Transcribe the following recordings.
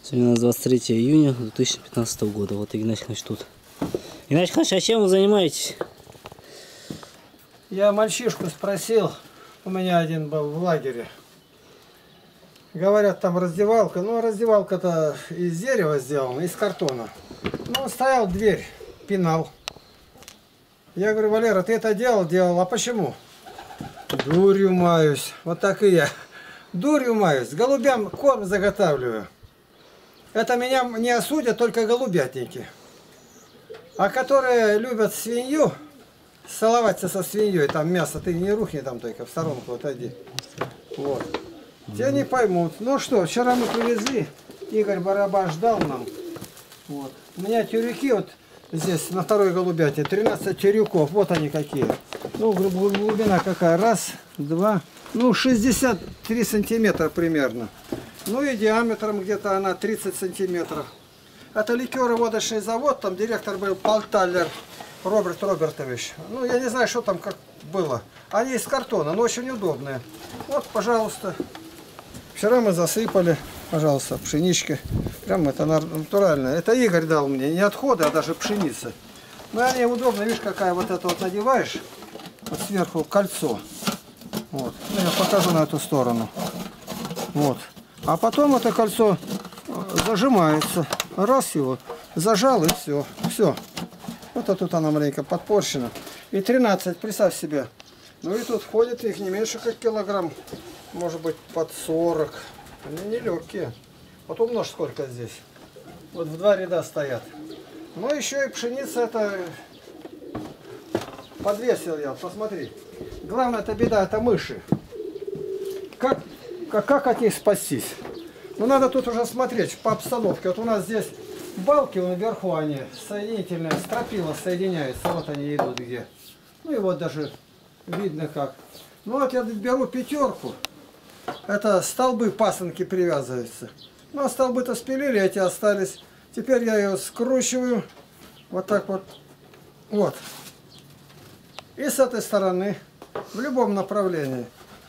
Сегодня у нас 23 июня 2015 года. Вот Игнатий Иванович тут. Игнатий Иванович, а чем вы занимаетесь? Я мальчишку спросил, у меня один был в лагере. Говорят, там раздевалка. Ну, раздевалка-то из дерева сделана, из картона. Ну, он стоял, дверь пинал. Я говорю: Валера, ты это делал? Делал. А почему? Дурью маюсь. Вот так и я. Дурью маюсь. Голубям корм заготавливаю. Это меня не осудят только голубятники. А которые любят свинью, саловаться со свиньей, там мясо, ты не рухни там только, в сторонку отойди. Вот. Те не поймут. Ну что, вчера мы привезли, Игорь Барабаш дал нам. Вот. У меня тюрюки вот здесь, на второй голубятне, 13 тюрюков, вот они какие. Ну, глубина какая? Раз, два, ну, 63 сантиметра примерно. Ну и диаметром где-то она 30 сантиметров. Это ликероводочный завод, там директор был Палталлер Роберт Робертович. Ну, я не знаю, что там как было. Они из картона, но очень удобные. Вот, пожалуйста. Вчера мы засыпали, пожалуйста, пшенички. Прям это натурально. Это Игорь дал мне, не отходы, а даже пшеница. Ну, они удобные, видишь, какая вот это вот надеваешь. Вот сверху кольцо. Вот. Ну, я покажу на эту сторону. Вот. А потом это кольцо зажимается. Раз его зажал, и все. Все. Вот а тут она маленько подпорчена. И 13, представь себе. Ну и тут входит их не меньше как килограмм. Может быть под 40. Они не легкие. Вот умножь сколько здесь. Вот в 2 ряда стоят. Ну еще и пшеница это... Подвесил я, посмотри. Главное это беда, это мыши. Как от них спастись? Ну надо тут уже смотреть по обстановке. Вот у нас здесь балки наверху, они соединительные, стропила соединяются. Вот они идут где. Ну и вот даже видно как. Ну вот я беру пятерку. Это столбы, пасынки привязываются. Ну а столбы-то спилили, эти остались. Теперь я ее скручиваю. Вот так вот. Вот. И с этой стороны. В любом направлении.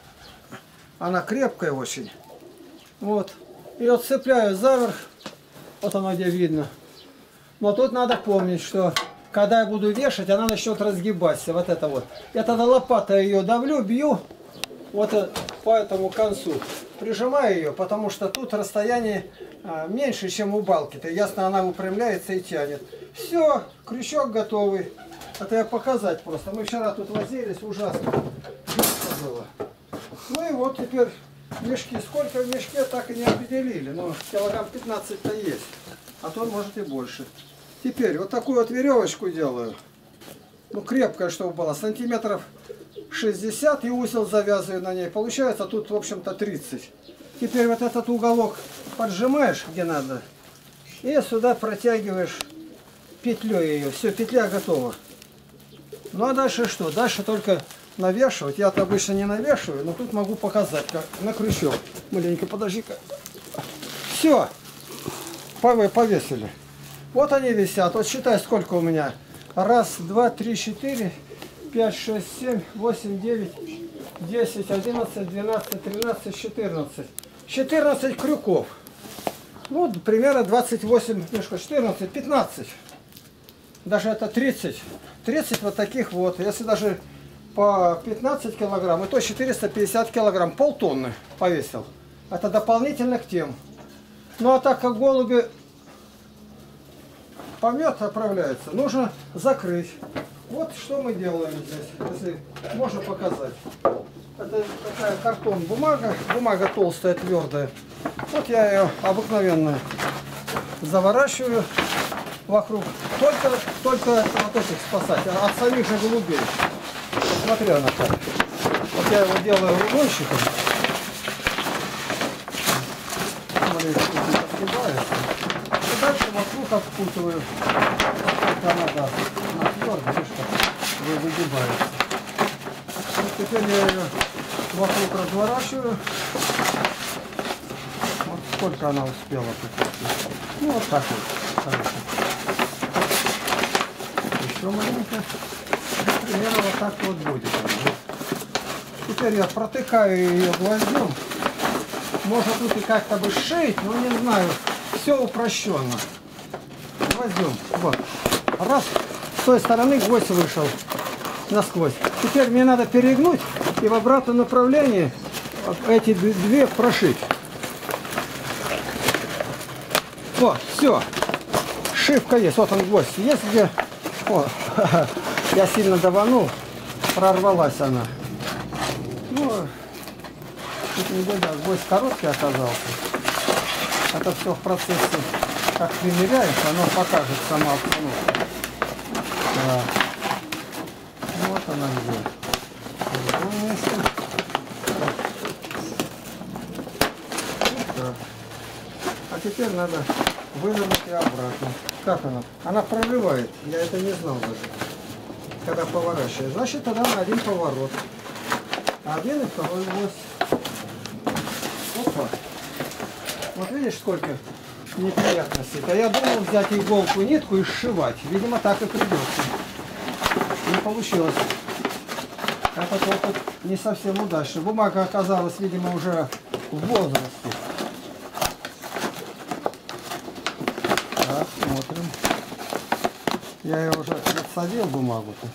Она крепкая очень. Вот. И вот цепляю за верх. Вот оно где видно. Но тут надо помнить, что когда я буду вешать, она начнет разгибаться. Вот это вот. Я тогда лопатой ее давлю, бью. Вот по этому концу. Прижимаю ее, потому что тут расстояние меньше, чем у балки-то. Ясно, она выпрямляется и тянет. Все, крючок готовый. Это я показать просто. Мы вчера тут возились, ужасно. Было. Ну и вот теперь мешки. Сколько в мешке, так и не определили. Но килограмм 15-то есть. А то может и больше. Теперь вот такую вот веревочку делаю. Ну крепкая, чтобы была. Сантиметров 60 и узел завязываю на ней. Получается тут в общем-то 30. Теперь вот этот уголок поджимаешь где надо. И сюда протягиваешь петлей ее. Все, петля готова. Ну а дальше что? Дальше только навешивать. Я-то обычно не навешиваю, но тут могу показать, как на крючок. Маленько, подожди-ка. Все. Повесили. Вот они висят. Вот считай, сколько у меня. Раз, два, три, 4, 5, 6, 7, 8, 9, 10, 11, 12, 13, 14. 14 крюков. Ну, примерно 28, 14, 15. Даже это 30. 30 вот таких вот. Если даже по 15 килограмм, и то 450 килограмм, полтонны повесил. Это дополнительно к тем. Ну а так как голуби помет отправляются, нужно закрыть. Вот что мы делаем здесь, если можно показать. Это такая картон бумага, бумага толстая, твердая. Вот я ее обыкновенно заворачиваю вокруг. Только вот этих спасать, а от самих же голубей. Смотри, она так. Вот я его делаю рулончиком. И дальше вокруг обкутываю. Сколько она даст. Она твердая, видишь, как выгибается. Вот теперь я ее вокруг разворачиваю. Вот сколько она успела. Ну вот так вот. Хорошо. Еще маленько. Примерно вот так вот будет. Теперь я протыкаю ее гвоздем. Можно тут и как-то бы шить, но не знаю. все упрощенно. Возьмем. Вот. Раз. С той стороны гвоздь вышел насквозь. Теперь мне надо перегнуть и в обратном направлении эти две прошить. Вот, все. Шивка есть. Вот он гвоздь. Есть где... О, я сильно даванул. Прорвалась она. Ну, тут не беда. Гвоздь короткий оказался. Это все в процессе, как примеряется, оно покажет сама обстановка. Да. Вот она где. В другом месте. Да. А теперь надо вывернуть и обратно. Как она? Она прорывает. Я это не знал даже. Когда поворачиваю. Значит, тогда на один поворот. Один и второй гвоздь. Опа. Вот видишь, сколько неприятностей. А я думал взять иголку, нитку и сшивать. Видимо, так и придется. Не получилось. Этот опыт не совсем удачный. Бумага оказалась, видимо, уже в возрасте. Так, смотрим. Я ее уже отсадил, бумагу-то.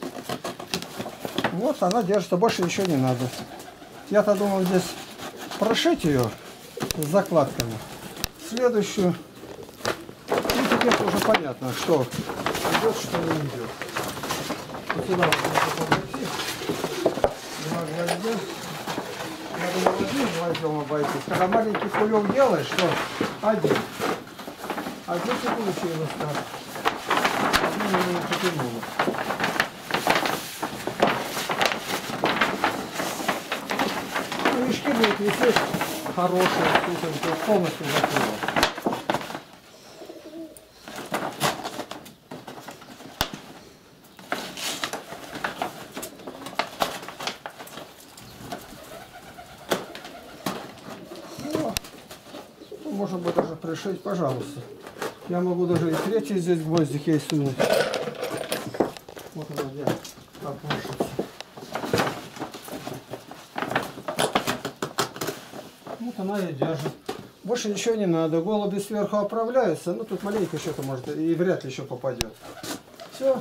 Вот она держится, больше ничего не надо. Я-то думал здесь прошить ее с закладками. Следующую. И теперь уже понятно, что идет, что не идет. Вот сюда вот надо подойти. Два гвоздя. Надо не один гвоздем обойтись. Когда маленький кулек делаешь, что один. А здесь и получилось так. Один не потянуло. Мешки будут висеть хорошие, сухонькие, полностью закрыло. Ну, можно будет даже пришить, пожалуйста. Я могу даже и третий здесь гвоздик ей сунуть. Вот она где опушится. Вот она и держит. Больше ничего не надо. Голуби сверху оправляются. Ну тут маленько что-то может и вряд ли еще попадет. Все.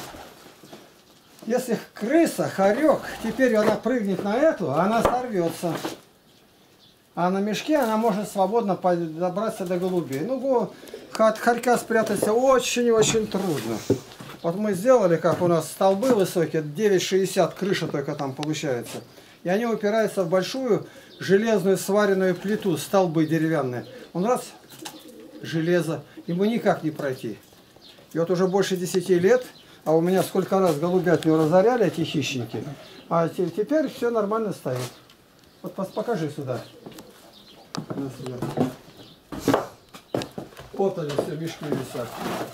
Если крыса, хорек, теперь она прыгнет на эту, она сорвется. А на мешке она может свободно добраться до голубей. Ну, от хорька спрятаться очень-очень трудно. Вот мы сделали, как у нас столбы высокие, 9,60 крыша только там получается. И они упираются в большую железную сваренную плиту, столбы деревянные. Он раз, железо, ему никак не пройти. И вот уже больше 10 лет, а у меня сколько раз голубят не разоряли эти хищники, а теперь все нормально стоит. Вот покажи сюда. Вот они все мешки висят.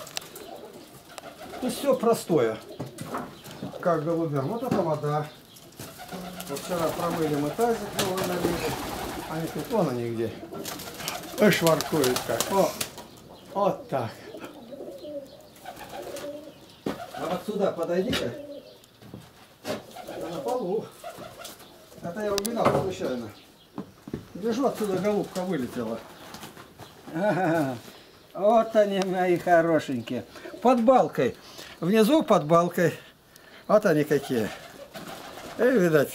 Тут все простое, как голубям. Вот это вода. Вот вчера промыли мы тазик, новый налили. Они тут, вон они где. Ой, шваркуют как. О, вот так. А вот сюда подойди-ка. На полу. Это я убегал случайно. Гляжу, отсюда голубка вылетела. Ага. Вот они, мои хорошенькие. Под балкой. Внизу под балкой. Вот они какие. Видать.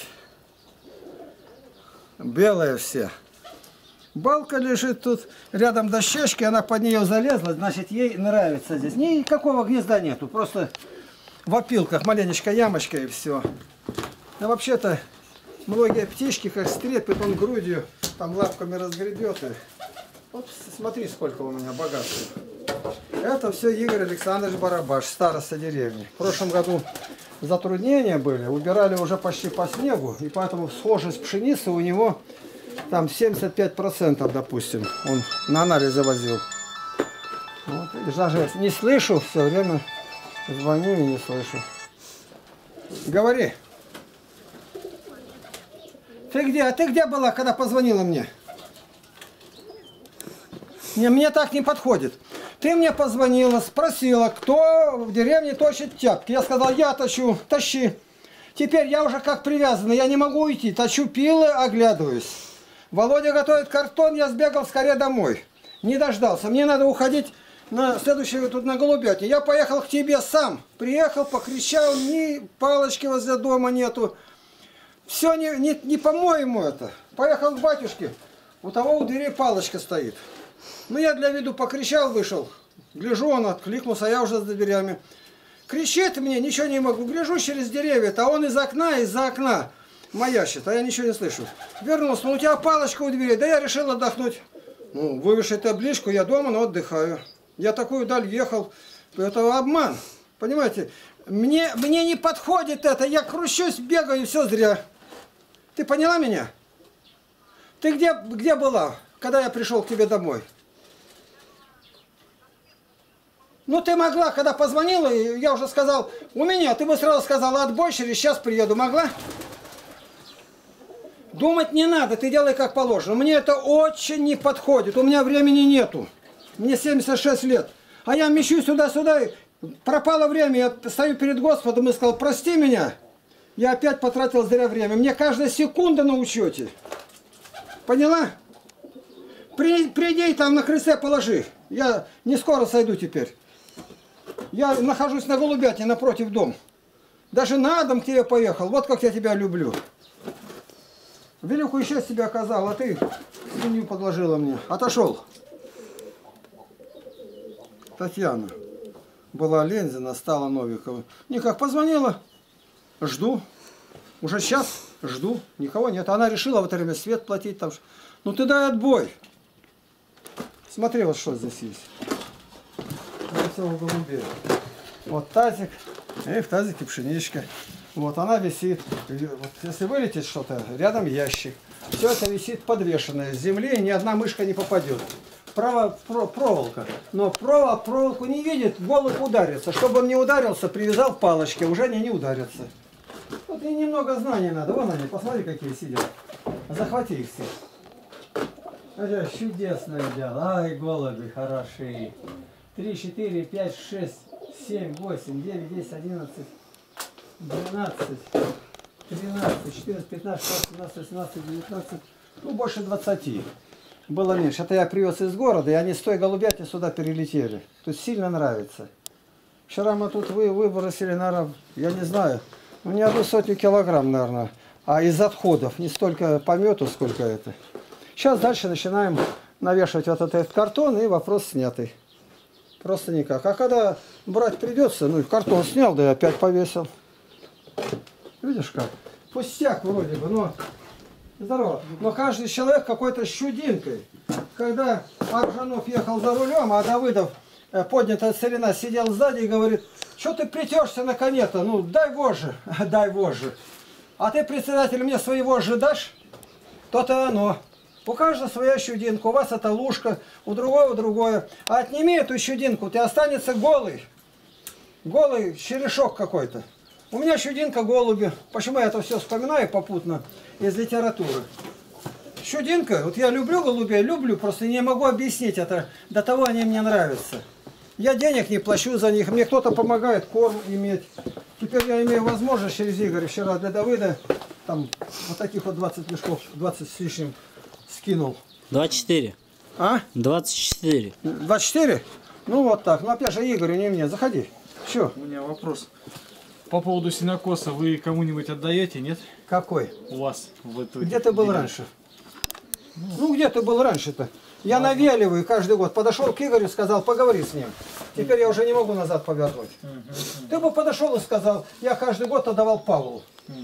Белые все. Балка лежит тут рядом дощечки, она под нее залезла, значит ей нравится здесь. Никакого гнезда нету, просто в опилках маленечко ямочка и все. А вообще-то многие птички как стрепят, он грудью там лапками разгребет. И... Вот смотри, сколько у меня богатства. Это все Игорь Александрович Барабаш, староста деревни. В прошлом году затруднения были, убирали уже почти по снегу, и поэтому схожесть пшеницы у него там 75%, допустим, он на анализы возил. Вот, и даже не слышу, все время звоню и не слышу. Говори. Ты где? А ты где была, когда позвонила мне? Мне так не подходит. Ты мне позвонила, спросила, кто в деревне точит тяпки. Я сказал, я точу, тащи. Теперь я уже как привязанный, я не могу уйти. Точу пилы, оглядываюсь. Володя готовит картон, я сбегал скорее домой. Не дождался. Мне надо уходить на следующую тут на голубятне. Я поехал к тебе сам. Приехал, покричал, ни палочки возле дома нету. Все не по-моему это. Поехал к батюшке. У того у двери палочка стоит. Ну я для виду покричал, вышел. Гляжу, он откликнулся, я уже за дверями. Кричит мне, ничего не могу. Гляжу через деревья, а он из-за окна маячит, а я ничего не слышу. Вернулся, ну у тебя палочка у двери. Да я решил отдохнуть. Ну, вывешай табличку, я дома, но отдыхаю. Я такую даль ехал. Это обман. Понимаете? Мне не подходит это. Я кручусь, бегаю, все зря. Ты поняла меня? Ты где была, когда я пришел к тебе домой? Ну ты могла, когда позвонила, я уже сказал, у меня, ты бы сразу сказала, отбой, через час приеду. Могла? Думать не надо, ты делай как положено. Мне это очень не подходит, у меня времени нету. Мне 76 лет. А я мещусь сюда-сюда, пропало время, я стою перед Господом и сказал, прости меня. Я опять потратил зря время. Мне каждая секунда на учете. Поняла? Приди там на крыльце положи. Я не скоро сойду теперь. Я нахожусь на голубятне напротив дома. Даже на дом к тебе поехал. Вот как я тебя люблю. Великую счастье тебе оказал, а ты свинью подложила мне. Отошел. Татьяна. Была Лензина, стала Новикова. Никак позвонила. Жду. Уже сейчас жду. Никого нет. Она решила в это время свет платить. Там. Ну ты дай отбой. Смотри, вот что здесь есть. Голубей. Вот тазик. И в тазике пшеничка. Вот она висит. Вот, если вылетит что-то, рядом ящик. Все это висит подвешенное. С земли ни одна мышка не попадет. Проволока. Но проволоку не видит, голубь ударится. Чтобы он не ударился, привязал палочки. Уже они не ударятся. Вот и немного знаний надо. Вон они, посмотри, какие сидят. Захвати их всех. Это чудесное дело. Ай, голуби хорошие. 3, 4, 5, 6, 7, 8, 9, 10, 11, 12, 13, 14, 15, 16, 17, 18, 19, ну больше 20. Было меньше. Это я привез из города, и они с той голубятни сюда перелетели. Тут сильно нравится. Вчера мы тут выбросили, наверное, я не знаю, ну не 100 килограмм, наверное, а из отходов. Не столько помету, сколько это. Сейчас дальше начинаем навешивать вот этот картон, и вопрос снятый. Просто никак. А когда брать придется, ну и картон снял, да и опять повесил. Видишь как? Пустяк вроде бы, но здорово. Но каждый человек какой-то с чудинкой. Когда Аржанов ехал за рулем, а Давыдов, поднятая целина, сидел сзади и говорит, что ты плетешься на коне-то? Ну дай вожжи, дай вожжи. А ты, председатель, мне свои вожжи дашь? То-то оно. У каждого своя щудинка, у вас это лужка, у другое. А отними эту щудинку, ты останется голый. Голый черешок какой-то. У меня щудинка голуби. Почему я это все вспоминаю попутно из литературы? Щудинка, вот я люблю голубей, люблю, просто не могу объяснить это. До того они мне нравятся. Я денег не плачу за них, мне кто-то помогает корм иметь. Теперь я имею возможность через Игоря вчера для Давыда, там вот таких вот 20 мешков, 20 с лишним скинул. 24. А? 24. 24? Ну вот так. Ну опять же Игорю, не мне. Заходи. Что? У меня вопрос. По поводу сенокоса вы кому-нибудь отдаете, нет? Какой? У вас в эту. Где ты был раньше? Ну где ты был раньше-то? Я навеливаю каждый год. Подошел к Игорю, сказал, поговори с ним. Теперь я уже не могу назад повернуть. Ты бы подошел и сказал, я каждый год отдавал Павлу.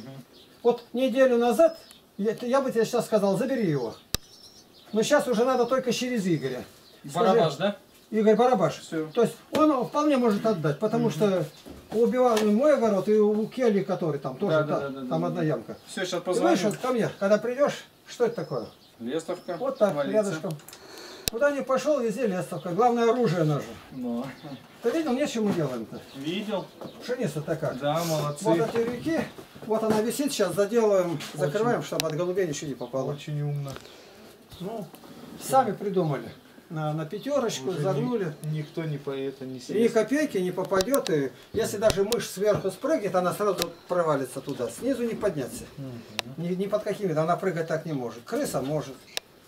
Вот неделю назад я бы тебе сейчас сказал, забери его. Но сейчас уже надо только через Игоря. Барабаш, да? Игорь Барабаш. Все. То есть он вполне может отдать, потому что убивал и мой огород, и у Келли, который там тоже, там одна ямка. Все, сейчас Ты позвоню. знаешь, вот ко мне, когда придешь, что это такое? Лестовка. Вот так, валится. рядышком. Куда не пошел, везде лестовка. Главное оружие наше. Ну. Ты видел, нет, что мы делаем-то? Видел? Пшеница такая. Да, молодцы. Вот эти реки, вот она висит, сейчас заделаем, закрываем, чтобы от голубей ничего не попало. Очень умно. Ну, сами придумали. На пятерочку Уже загнули. Никто не по это не И ни съест. копейки не попадет. И если даже мышь сверху спрыгнет, она сразу провалится туда. Снизу не подняться. Ни под какими-то. Она прыгать так не может. Крыса может.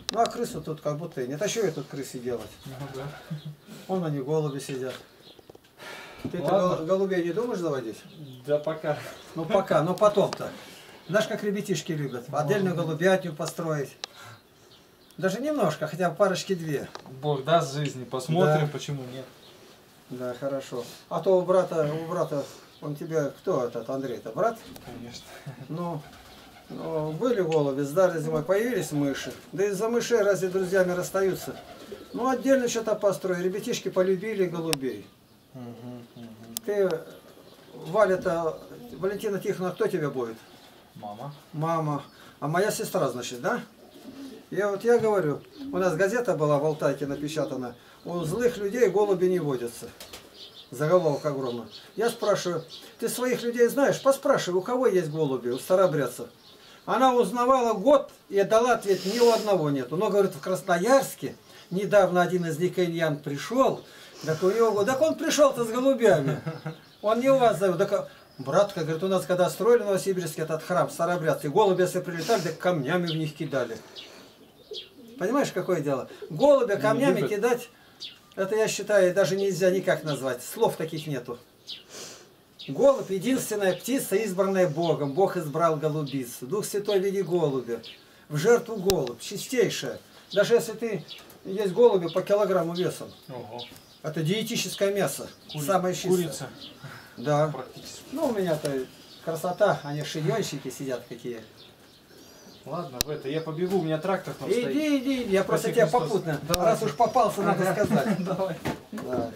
Ну а крысу тут как будто и нет. А что ей тут крысы делать? Ну, да. Вон они, голуби сидят. Ты Ладно. голубей не думаешь заводить? Да пока. Ну пока, но потом-то. Знаешь, как ребятишки любят? Отдельную голубятню построить. Даже немножко, хотя бы парочки-две. Бог даст жизни, посмотрим, Да. почему нет. Да, хорошо. А то у брата, он тебе, кто этот, Андрей-то, брат? Конечно. Ну, были голуби, сдали зимой, появились мыши. Да из-за мышей разве друзьями расстаются? Ну, отдельно что-то построили. Ребятишки полюбили голубей. Ты, Валя-то, Валентина Тихоновна, кто тебе будет? Мама. Мама. А моя сестра, значит, да? Я говорю, у нас газета была в Алтайке напечатана, у злых людей голуби не водятся. Заголовок огромный. Я спрашиваю, ты своих людей знаешь? Поспрашивай, у кого есть голуби, у старообрядцев. Она узнавала год и дала ответ, ни у одного нету. Но, говорит, в Красноярске недавно один из никоньян пришел, так у него, так он пришел-то с голубями. Он не у вас зовет. Так, братка, говорит, у нас когда строили в Новосибирске этот храм, старообрядцы, голуби если прилетали, так камнями в них кидали. Понимаешь, какое дело? Голубя камнями кидать, это, я считаю, даже нельзя никак назвать. Слов таких нету. Голубь — единственная птица, избранная Богом. Бог избрал голубицу. Дух Святой в виде голубя. В жертву голубь, чистейшая. Даже если ты есть голуби по килограмму весом. Ого. Это диетическое мясо. Самое чистое. Курица. Да. Практически. Ну, у меня-то красота. Они шиенщики сидят какие. Ладно, я побегу, у меня трактор там стоит. Иди. Я просто Спасибо, тебя Христос. попутно. Давай. Раз уж попался, надо сказать. Давай. Да.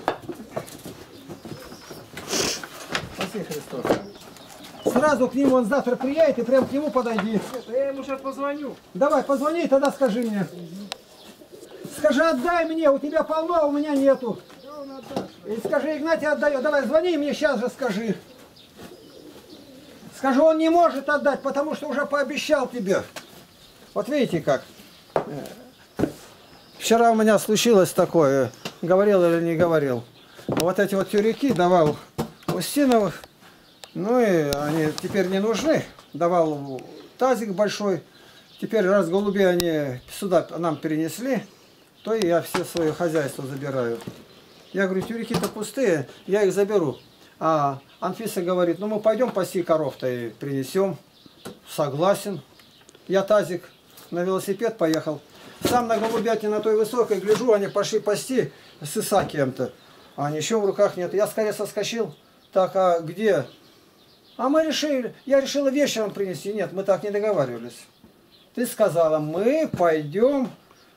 Спаси Христос. Сразу к нему, он завтра приедет, и прям к нему подойди. Я ему сейчас позвоню. Давай, позвони, и тогда скажи мне. Скажи, отдай мне, у тебя полно, а у меня нету. И скажи, Игнатий отдает. Давай, звони мне сейчас же, скажи. Скажи, он не может отдать, потому что уже пообещал тебе. Вот видите как. Вчера у меня случилось такое, говорил или не говорил. Вот эти вот тюряки давал Устиновых, ну и они теперь не нужны. Давал тазик большой. Теперь раз голуби они сюда нам перенесли, то и я все свое хозяйство забираю. Я говорю, тюряки-то пустые, я их заберу. А Анфиса говорит, ну мы пойдем пасти коров-то и принесем. Согласен. Я тазик на велосипед поехал. Сам на голубятне на той высокой гляжу, они пошли пасти с Исакием-то. А ничего в руках нет. Я скорее соскочил. Так, а где? А мы решили, я решила вечером принести. Нет, мы так не договаривались. Ты сказала, мы пойдем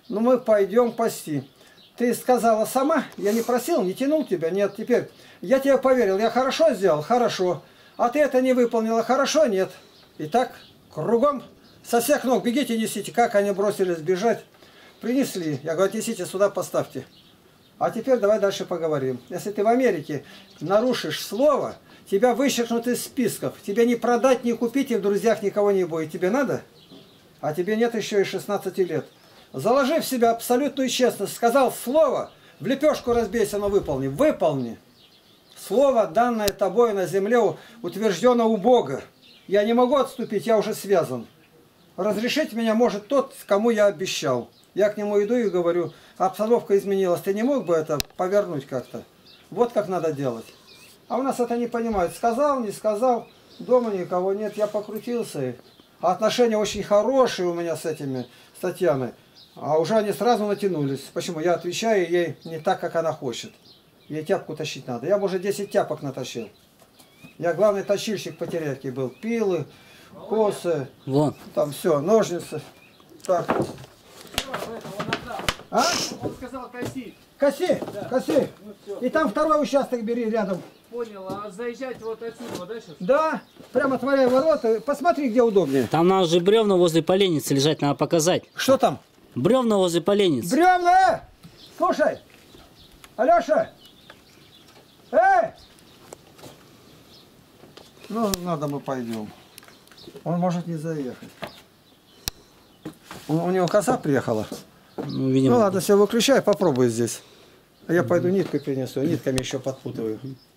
пасти. Ты сказала сама, я не просил, не тянул тебя. Нет, теперь я тебе поверил, я хорошо сделал, хорошо. А ты это не выполнила, хорошо, нет. И так, кругом, со всех ног бегите, несите. Как они бросились бежать, принесли. Я говорю, несите сюда, поставьте. А теперь давай дальше поговорим. Если ты в Америке нарушишь слово, тебя вычеркнут из списков. Тебе не продать, не купить, и в друзьях никого не будет. Тебе надо? А тебе нет еще и 16 лет. Заложи в себя абсолютную честность. Сказал слово, в лепешку разбейся, но выполни. Выполни. Слово, данное тобой на земле, утверждено у Бога. Я не могу отступить, я уже связан. Разрешить меня может тот, кому я обещал. Я к нему иду и говорю, обстановка изменилась, ты не мог бы это повернуть как-то? Вот как надо делать. А у нас это не понимают. Сказал, не сказал, дома никого нет, я покрутился. А отношения очень хорошие у меня с Татьяной. А уже они сразу натянулись. Почему? Я отвечаю ей не так, как она хочет. Ей тяпку тащить надо. Я бы уже 10 тяпок натащил. Я главный точильщик по теряке был. Пилы, косы, Вон. там все, ножницы. Так. А? Он сказал коси. Коси, коси. И там второй участок бери рядом. Понял, а заезжать вот отсюда, да, сейчас? Да, прямо отворяй ворота. Посмотри, где удобнее. Там надо же бревна возле поленницы лежать, надо показать. Что там? Бревна возле поленницы. Бревна! Слушай! Алеша! Ну, надо мы пойдем. Он может не заехать. У него коса приехала. Ну, видимо. Ну ладно, все, выключай, попробуй здесь. А я пойду нитку принесу, нитками еще подпутываю.